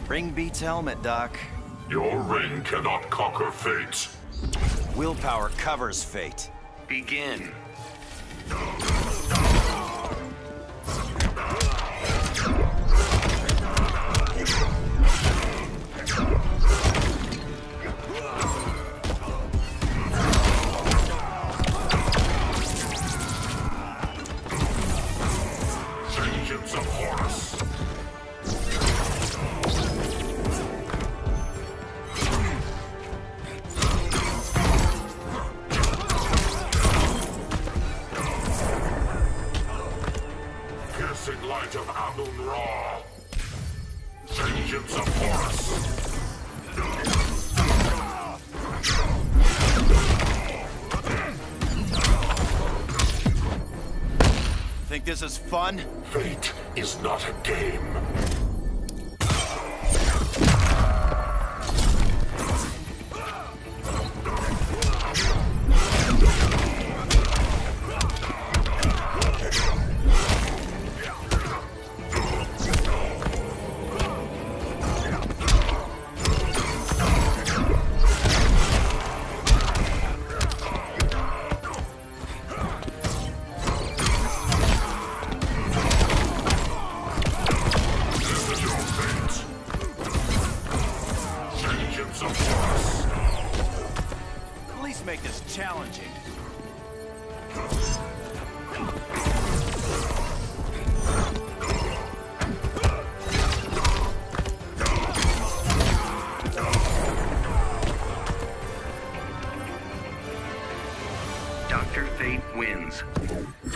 Ring beats helmet, Doc. Your ring cannot conquer fate. Willpower covers fate. Begin. Vengeance of Horus. Piercing light of Amun-Ra. Vengeance of Horus. Think this is fun? Fate is not a game. At least make this challenging. Dr. Fate wins.